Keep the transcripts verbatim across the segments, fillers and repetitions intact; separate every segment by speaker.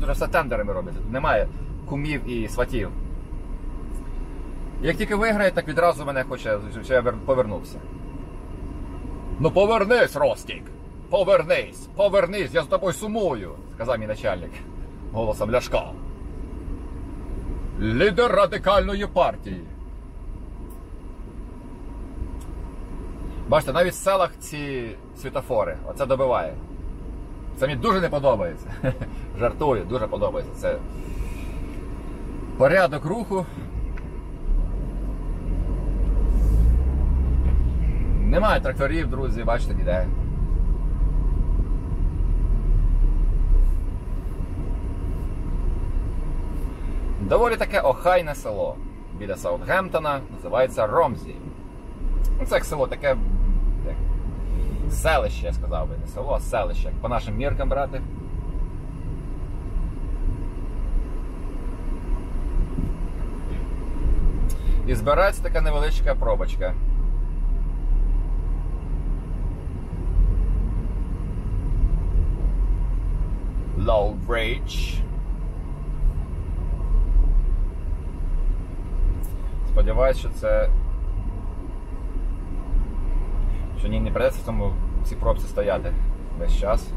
Speaker 1: вже все тендерами робиться, тут немає кумів і сватів. Як тільки виграє, так відразу мене хоче, щоб я повернувся. Ну повернись, Ростік! Повернись! Повернись, я з тобою сумую! Сказав мій начальник голосом Ляшка. Лідер радикальної партії. Бачите, навіть в селах ці світофори, оце добиває. Це мені дуже не подобається. Жартую, дуже подобається. Це порядок руху. Немає тракторів, друзі, бачите, ніде. Доволі таке охайне село. Біля Саутгемптона, називається Ромзі. Це як село, таке як селище, я сказав би, не село, а селище, по нашим міркам брати. І збирається така невеличка пробочка. Low Bridge. Сподіваюсь, що це... що ні, не придеться в цьому в цій пробці стояти весь час.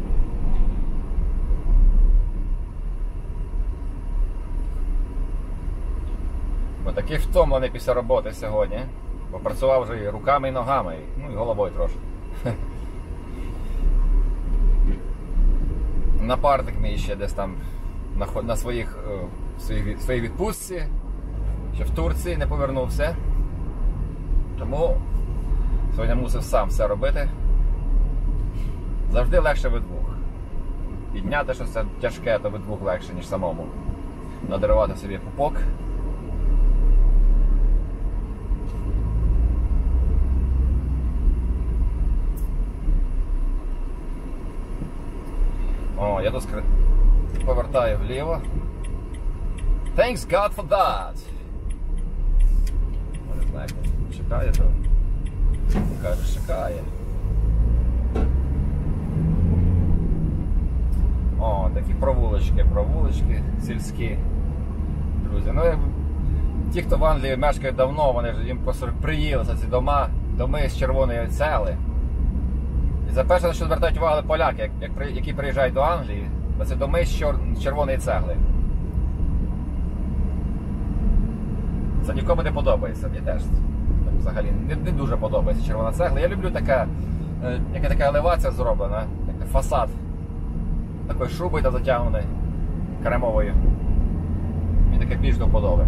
Speaker 1: Бо такий втомлений після роботи сьогодні. Бо працював вже і руками, і ногами, ну і головою трошки. Напарник мій ще десь там на, на своїх, своїх, своїй відпустці, ще в Турції не повернувся. Тому сьогодні мусив сам все робити. Завжди легше вдвох. Підняти щось тяжке, то вдвох легше, ніж самому. Надарувати собі пупок. О, я тут скр... повертаю вліво. Thanks God for that! Не знаю, як чекає, то каже, чекає. О, такі провулочки, провулочки сільські. Друзі, ну ті, хто в Англії мешкають давно, вони ж їм просто приїлися ці дома, доми з червоної цегли. І за перше, на що звертають увагу поляки, як, як, які приїжджають до Англії, це доми з чор, червоної цегли. Це нікому не подобається, мені теж. Так, взагалі не, не дуже подобається червона цегла. Я люблю така, яка така елевація зроблена, як фасад такою шубою та затягнений, кремовою. Мені таке більш до вподоби.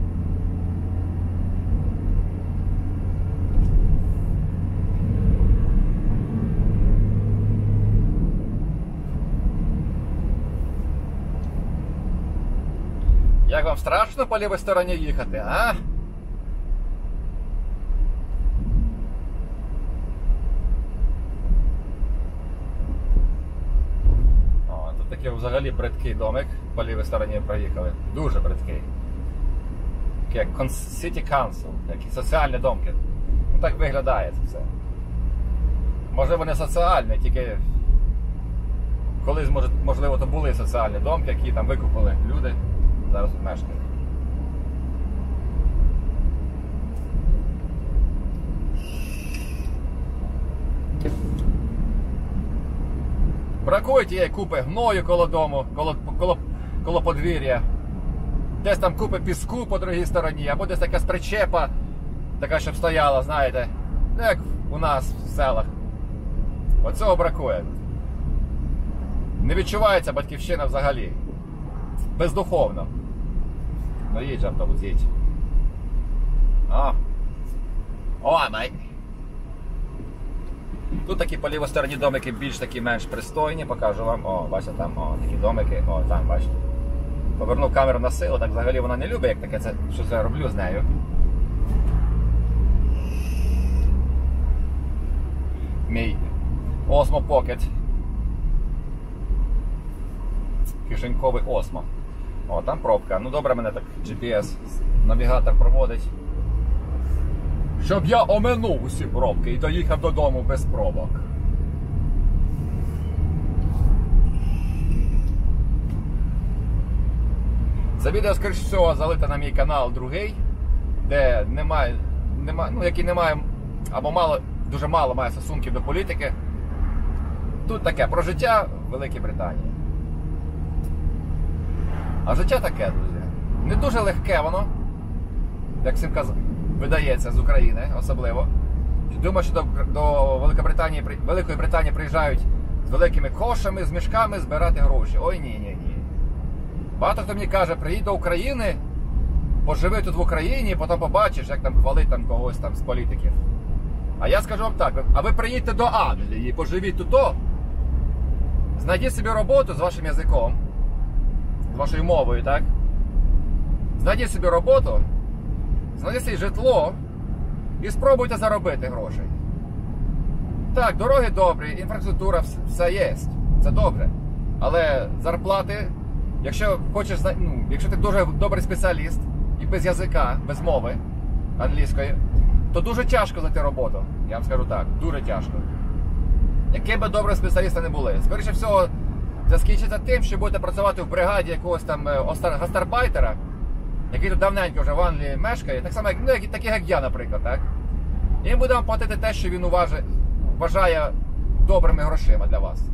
Speaker 1: Як вам страшно по лівій стороні їхати, а? О, тут такий взагалі бридкий домик по лівій стороні проїхали. Дуже бридкий. Такий як City Council, такі соціальні домки. Ну так виглядає це все. Можливо, не соціальні, тільки колись, можливо, то були соціальні домки, які там викупили люди. Зараз мешкають. Бракує тієї купи гною коло дому, коло, коло, коло подвір'я. Десь там купи піску по другій стороні, або десь якась причепа, така, щоб стояла, знаєте, як у нас в селах. Оцього бракує. Не відчувається батьківщина взагалі. Бездуховно. Ну їдь же автобус, їдь. О! О, май! Тут такі по лівій стороні домики більш такі менш пристойні, покажу вам. О, бачите, там о, такі домики, о, там, бачите. Повернув камеру на силу, так взагалі вона не любить, як таке, це, що це я роблю з нею. Мій Osmo Pocket. Кишеньковий Osmo. О, там пробка. Ну добре, мене так джі пі ес навігатор проводить. Щоб я оминув усі пробки і доїхав додому без пробок. Це відео, скоріш всього, залите на мій канал другий, де немає, немає, ну, який не має, або мало, дуже мало має стосунків до політики. Тут таке про життя в Великій Британії. А життя таке, друзі. Не дуже легке воно, як всім казав, видається з України особливо. Думаю, що до, до Великобританії, Великої Британії приїжджають з великими кошами, з мішками збирати гроші. Ой, ні-ні-ні. Багато хто мені каже, приїдь до України, поживи тут в Україні, потім побачиш, як там хвалить там когось там з політиків. А я скажу вам так, а ви приїдьте до Англії, поживіть тут, знайдіть собі роботу з вашим язиком, з вашою мовою, так? Знайдіть собі роботу, знайдіть собі житло і спробуйте заробити грошей. Так, дороги добрі, інфраструктура, все є, це добре. Але зарплати, якщо хочеш, ну, якщо ти дуже добрий спеціаліст і без язика, без мови англійської, то дуже тяжко знайти роботу. Я вам скажу так, дуже тяжко. Яким би добрим спеціалістом не були. Скоріше всього, це скінчиться тим, що будете працювати в бригаді якогось там гастарбайтера, який тут давненько вже в Англії мешкає, так само, як, ну, як, таких як я, наприклад, так? І він буде вам платити те, що він уважає, вважає добрими грошима для вас.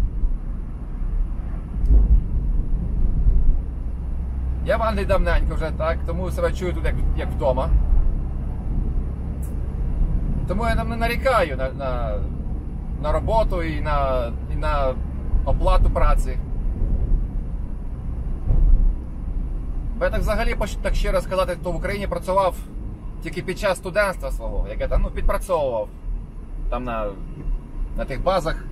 Speaker 1: Я в Англії давненько вже, так, тому себе чую тут як, як вдома. Тому я не нарікаю на, на, на роботу і на, і на оплату праці. Бо я так взагалі, так щиро сказати, хто в Україні працював тільки під час студентства свого, як я там, ну, підпрацьовував там на, на тих базах